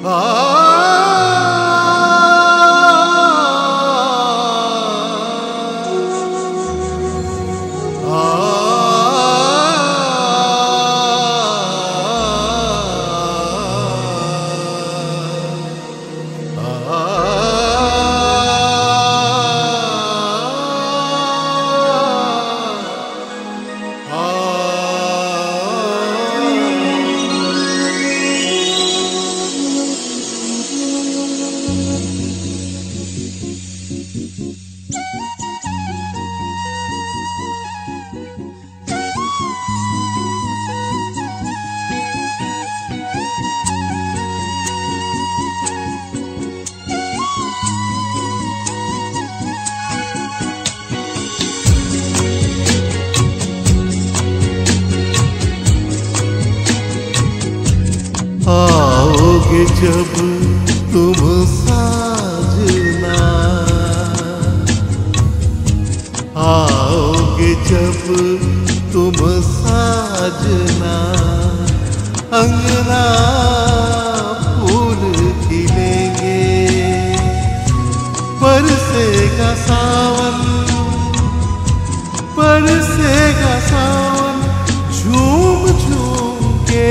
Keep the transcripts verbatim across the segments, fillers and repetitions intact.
आओगे जब तुम साजना, आओगे जब तुम साजना, अंगना फूल खिलेंगे, बरसेगा सावन, बरसेगा सावन, झूम झूम के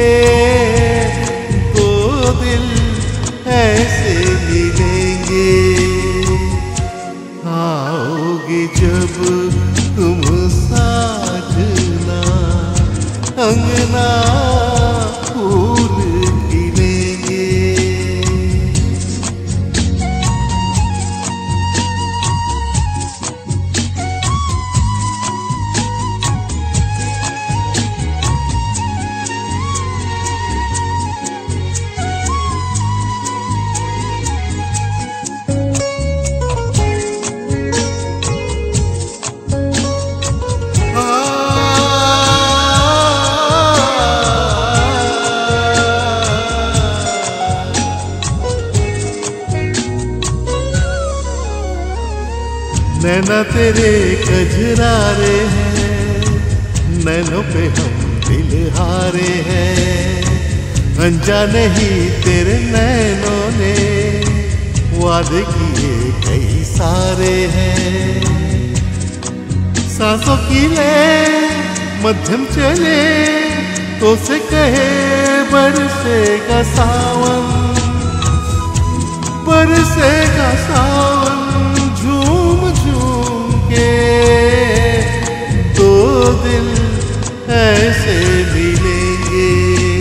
ऐसे मिलेंगे। आओगे जब तुम साजना, अंगना फूल खिलेंगे। नैना तेरे कजरारे हैं, नैनों पे हम दिल हारे हैं, अनजाने ही तेरे नैनों ने वादे किए कई सारे हैं। सांसों की ले मध्यम चले तो से कहे बरसेगा सावन, बरसेगा सावन, झूम झूम के दो दिल ऐसे मिलेंगे।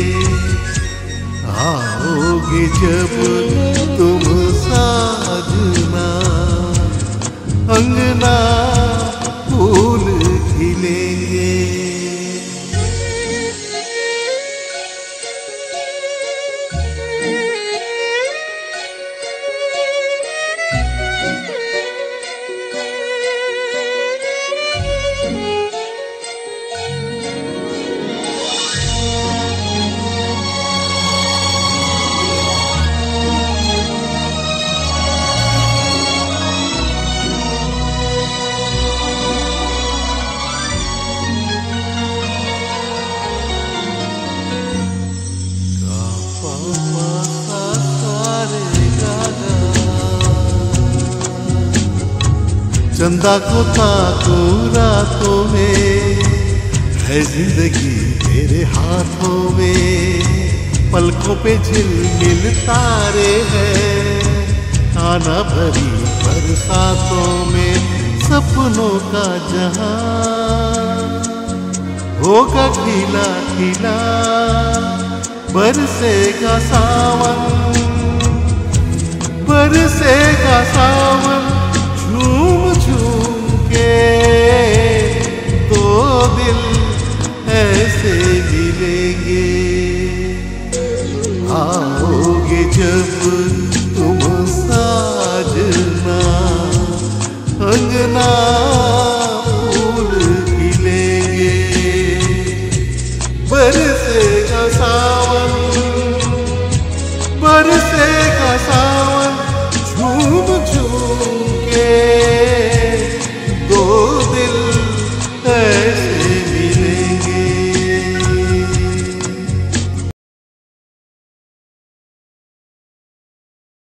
आओगे जब तुम साजना, अंगना फूल खिलेंगे। चंदा को ताकूं रातों में, है जिंदगी तेरे हाथों में, पलकों पे झिलमिल तारे हैं, आना भरी बरसातों में, सपनों का जहां होगा खिला खिला, बरसेगा सावन, बरसेगा सावन, झूम झूम के दो दिल ऐसे मिलेंगे। आओगे जब तुम साजना, अंगना फूल खिलेंगे, बरसेगा सावन,